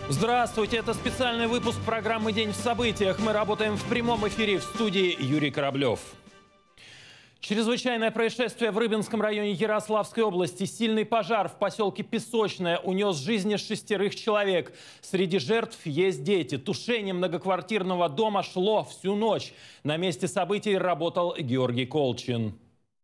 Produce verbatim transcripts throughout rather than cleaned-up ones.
Здравствуйте, это специальный выпуск программы «День в событиях». Мы работаем в прямом эфире в студии Юрий Кораблев. Чрезвычайное происшествие в Рыбинском районе Ярославской области. Сильный пожар в поселке Песочное унес жизни шестерых человек. Среди жертв есть дети. Тушение многоквартирного дома шло всю ночь. На месте событий работал Георгий Колчин.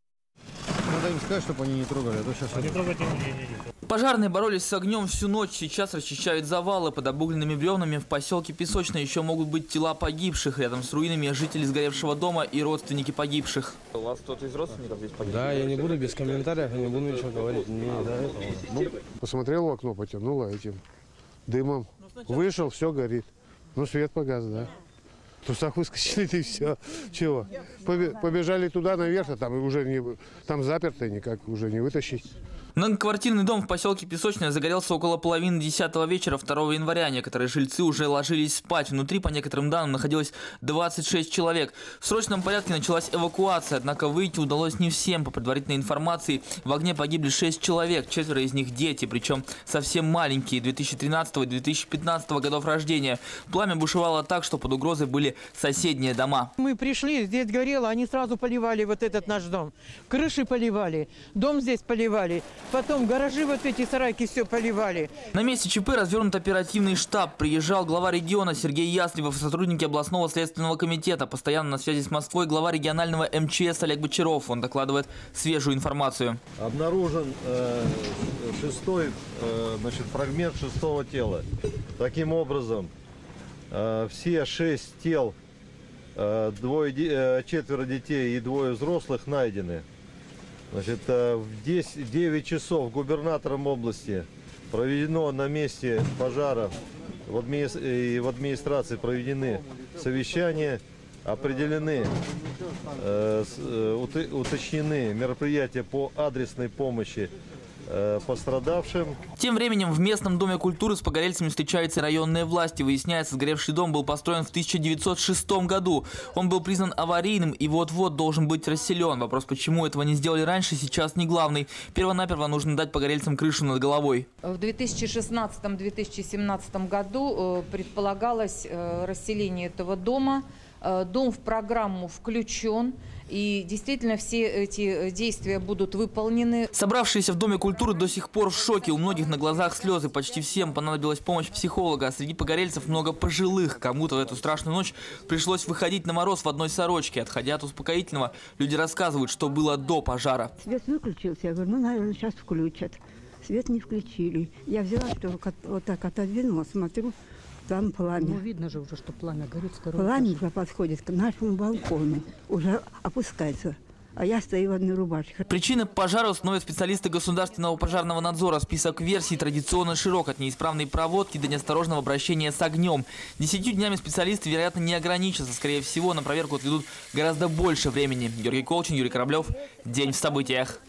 Надо им сказать, чтобы они не трогали, а то сейчас они трогать не будут. Пожарные боролись с огнем всю ночь. Сейчас расчищают завалы. Под обугленными бревнами в поселке Песочное еще могут быть тела погибших. Рядом с руинами жители сгоревшего дома и родственники погибших. У вас кто-то из родственников здесь погиб? Да, я не буду без комментариев, я не буду ничего говорить. Не до этого. Ну, посмотрел в окно, потянуло этим дымом. Вышел, все горит. Ну, свет погас, да. В трусах выскочили, и все. Чего? Побежали туда наверх, а там уже не, там заперто, никак уже не вытащить. Многоквартирный дом в поселке Песочное загорелся около половины десятого вечера второго января. Некоторые жильцы уже ложились спать. Внутри, по некоторым данным, находилось двадцать шесть человек. В срочном порядке началась эвакуация, однако выйти удалось не всем. По предварительной информации, в огне погибли шесть человек, четверо из них дети, причем совсем маленькие, две тысячи тринадцатого и две тысячи пятнадцатого годов рождения. Пламя бушевало так, что под угрозой были соседние дома. Мы пришли, здесь горело, они сразу поливали вот этот наш дом. Крыши поливали, дом здесь поливали. Потом гаражи, вот эти сарайки, все поливали. На месте ЧП развернут оперативный штаб. Приезжал глава региона Сергей Ястребов и сотрудники областного следственного комитета. Постоянно на связи с Москвой глава регионального эм че эс Олег Бочаров. Он докладывает свежую информацию. Обнаружен э, шестой, э, значит, фрагмент шестого тела. Таким образом, э, все шесть тел, э, двое, э, четверо детей и двое взрослых найдены. Значит, в девять часов губернатором области проведено на месте пожара, в администрации проведены совещания, определены, уточнены мероприятия по адресной помощи пострадавшим. Тем временем в местном доме культуры с погорельцами встречаются районные власти. Выясняется, сгоревший дом был построен в тысяча девятьсот шестом году. Он был признан аварийным и вот-вот должен быть расселен. Вопрос, почему этого не сделали раньше, сейчас не главный. Первонаперво нужно дать погорельцам крышу над головой. В две тысячи шестнадцатом — две тысячи семнадцатом году предполагалось расселение этого дома. Дом в программу включен. И действительно все эти действия будут выполнены. Собравшиеся в Доме культуры до сих пор в шоке. У многих на глазах слезы. Почти всем понадобилась помощь психолога. А среди погорельцев много пожилых. Кому-то в эту страшную ночь пришлось выходить на мороз в одной сорочке. Отходя от успокоительного, люди рассказывают, что было до пожара. Свет выключился. Я говорю, ну, наверное, сейчас включат. Свет не включили. Я взяла, что вот так отодвинула, смотрю. Там пламя. Ну, видно же уже, что пламя горит. Пламя уже подходит к нашему балкону, уже опускается. А я стою в одной рубашке. Причины пожара установят специалисты Государственного пожарного надзора. Список версий традиционно широк, от неисправной проводки до неосторожного обращения с огнем. Десятью днями специалисты, вероятно, не ограничатся. Скорее всего, на проверку отведут гораздо больше времени. Георгий Колчин, Юрий Кораблев. День в событиях.